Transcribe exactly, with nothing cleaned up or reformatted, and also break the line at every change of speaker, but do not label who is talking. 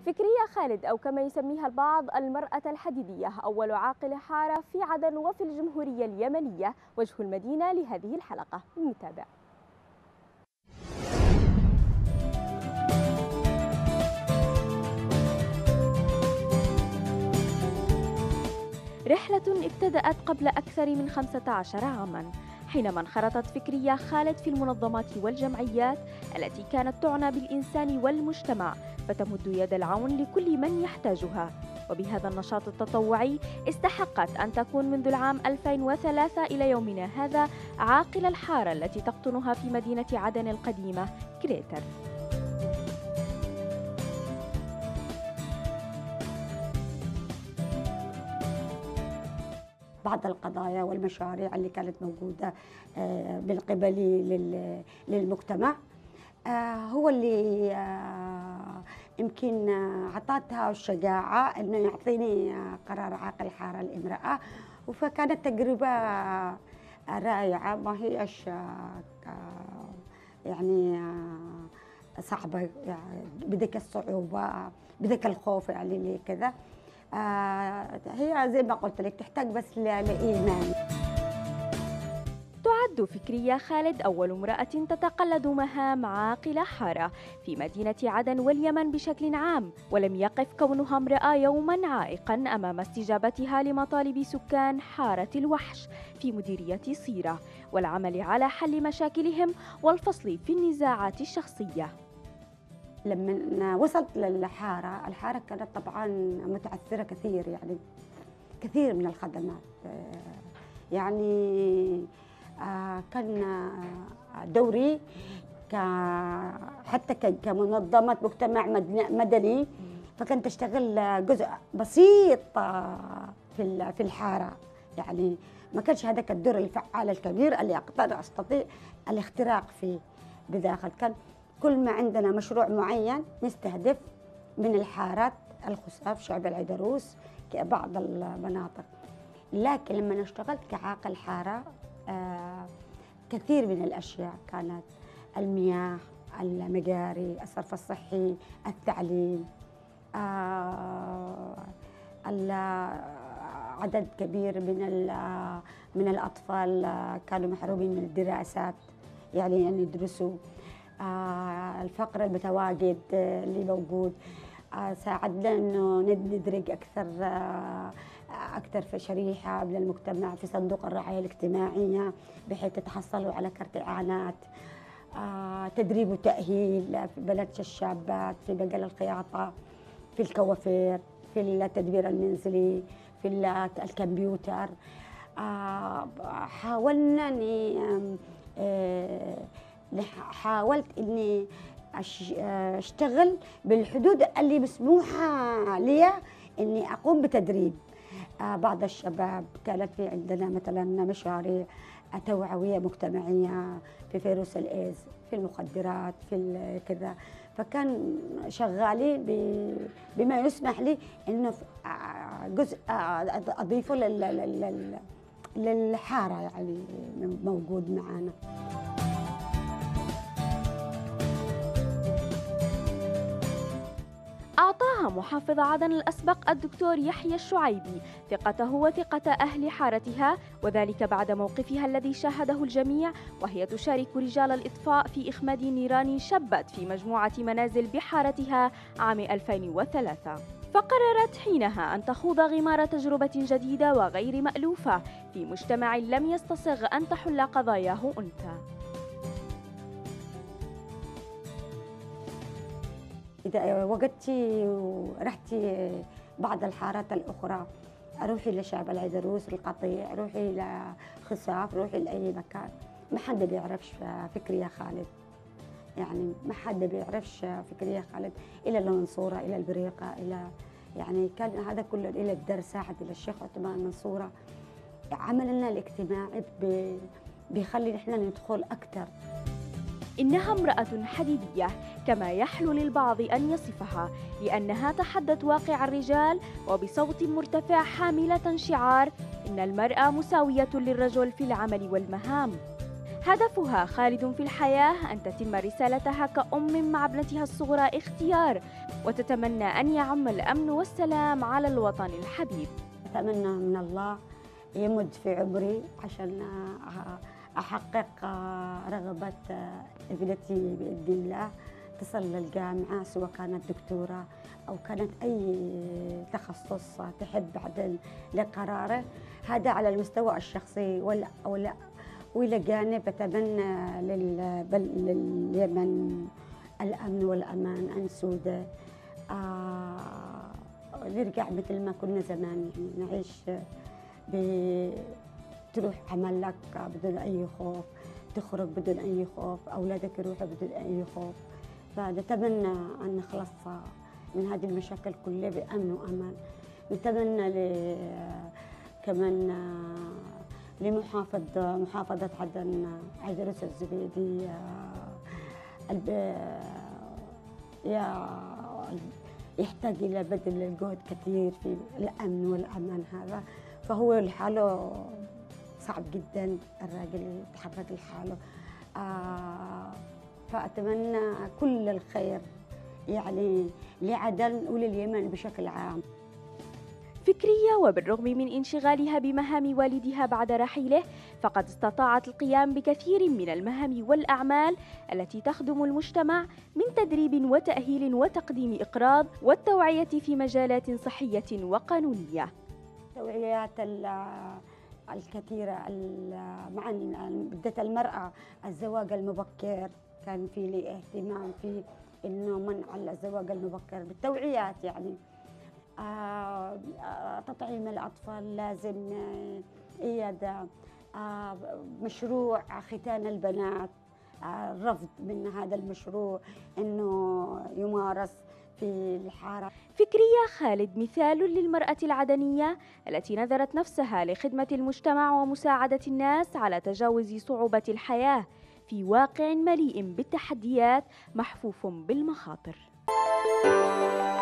فكرية خالد أو كما يسميها البعض المرأة الحديدية أول عاقل حارة في عدن وفي الجمهورية اليمنية وجه المدينة لهذه الحلقة. نتابع. رحلة ابتدأت قبل أكثر من خمسة عشر عاماً حينما انخرطت فكرية خالد في المنظمات والجمعيات التي كانت تعنى بالإنسان والمجتمع فتمد يد العون لكل من يحتاجها. وبهذا النشاط التطوعي استحقت أن تكون منذ العام ألفين وثلاثة إلى يومنا هذا عاقل الحارة التي تقطنها في مدينة عدن القديمة كريتر.
بعض القضايا والمشاريع اللي كانت موجودة من قبلي للمجتمع هو اللي يمكن أعطتها الشجاعة إنه يعطيني قرار عاقل حارة الامرأة، فكانت تجربة رائعة ما هيش يعني صعبة، يعني بذيك الصعوبة بذيك الخوف يعني اللي كذا. آه هي زي ما قلت لك تحتاج بس لإيمان.
تعد فكرية خالد أول امرأة تتقلد مهام عاقلة حارة في مدينة عدن واليمن بشكل عام، ولم يقف كونها امرأة يوما عائقا أمام استجابتها لمطالب سكان حارة الوحش في مديرية صيرة والعمل على حل مشاكلهم والفصل في النزاعات الشخصية.
لما وصلت للحارة، الحارة كانت طبعا متعثرة كثير، يعني كثير من الخدمات، يعني كان دوري حتى كمنظمة مجتمع مدني، فكنت أشتغل جزء بسيط في في الحارة، يعني ما كانش هذاك الدور الفعال الكبير اللي أقدر أستطيع الاختراق فيه بداخل. كان كل ما عندنا مشروع معين نستهدف من الحارات الخساف شعب العيدروس كبعض المناطق، لكن لما اشتغلت كعاقل حارة آه كثير من الأشياء كانت المياه، المجاري، الصرف الصحي، التعليم، آه عدد كبير من من الأطفال كانوا محرومين من الدراسات، يعني أن يدرسوا. آه الفقر المتواجد اللي موجود آه ساعدنا انه ندرج اكثر آه اكثر في شريحه من المجتمع في صندوق الرعايه الاجتماعيه بحيث يتحصلوا على كرت اعانات. آه تدريب وتاهيل في بلد الشابات في مجال الخياطه، في الكوافير، في التدبير المنزلي، في الكمبيوتر. آه حاولنا اني آه حاولت اني اشتغل بالحدود اللي مسموحه لي اني اقوم بتدريب بعض الشباب. كانت في عندنا مثلا مشاريع توعويه مجتمعيه في فيروس الايدز، في المخدرات، في كذا، فكان شغالي بما يسمح لي انه جزء اضيفه للحاره يعني موجود معنا.
أعطاها محافظ عدن الأسبق الدكتور يحيى الشعيبي ثقته وثقة أهل حارتها، وذلك بعد موقفها الذي شاهده الجميع وهي تشارك رجال الإطفاء في إخماد نيران شبت في مجموعة منازل بحارتها عام ألفين وثلاثة. فقررت حينها أن تخوض غمار تجربة جديدة وغير مألوفة في مجتمع لم يستصغ أن تحل قضاياه أنثى.
إذا وجدتي ورحتي بعض الحارات الأخرى، روحي لشعب العيدروس، القطيع، روحي لخساف، روحي لأي مكان، ما حد بيعرفش فكرية خالد، يعني ما حد بيعرفش فكرية خالد إلى المنصورة، إلى البريقة، إلى يعني كان هذا كله إلى الدر ساعد، إلى الشيخ عثمان المنصورة. عملنا الاجتماعي بيخلي نحن ندخل أكثر.
إنها امرأة حديدية كما يحلو للبعض أن يصفها، لأنها تحدت واقع الرجال وبصوت مرتفع حاملة شعار إن المرأة مساوية للرجل في العمل والمهام. هدفها خالد في الحياة أن تتم رسالتها كأم مع ابنتها الصغرى اختيار، وتتمنى أن يعم الأمن والسلام على الوطن الحبيب.
أتمنى من الله يمد في عمري عشان أحقق رغبة ابنتي بإذن الله، تصل للجامعة سواء كانت دكتورة أو كانت أي تخصص تحب بعد لقراره. هذا على المستوى الشخصي. ولا ولا وإلى جانب أتمنى لليمن الأمن والأمان أنسوده، آه نرجع مثل ما كنا زمان، يعني نعيش تروح عملك بدون أي خوف، تخرج بدون أي خوف، أولادك يروحوا بدون أي خوف. فنتمنى أن نخلص من هذه المشاكل كلها بأمن وأمان. نتمنى ل كمان لمحافظ محافظة عدن عيدروس الزبيدي يا يحتاج إلى بذل الجهد كثير في الأمن والأمان هذا، فهو لحاله صعب جدا الراجل يتحرك لحاله. آه فأتمنى كل الخير يعني لعدن ولليمن بشكل عام.
فكرية وبالرغم من انشغالها بمهام والدها بعد رحيله، فقد استطاعت القيام بكثير من المهام والأعمال التي تخدم المجتمع، من تدريب وتأهيل وتقديم إقراض والتوعية في مجالات صحية وقانونية.
التوعيات الكثيرة مع بالذات المرأة، الزواج المبكر كان في لي اهتمام في إنه منع الزواج المبكر بالتوعيات، يعني آه تطعيم الأطفال لازم إيادة، آه مشروع ختان البنات، آه الرفض من هذا المشروع إنه يمارس في الحارة.
فكرية خالد مثال للمرأة العدنية التي نذرت نفسها لخدمة المجتمع ومساعدة الناس على تجاوز صعوبة الحياة في واقع مليء بالتحديات محفوف بالمخاطر.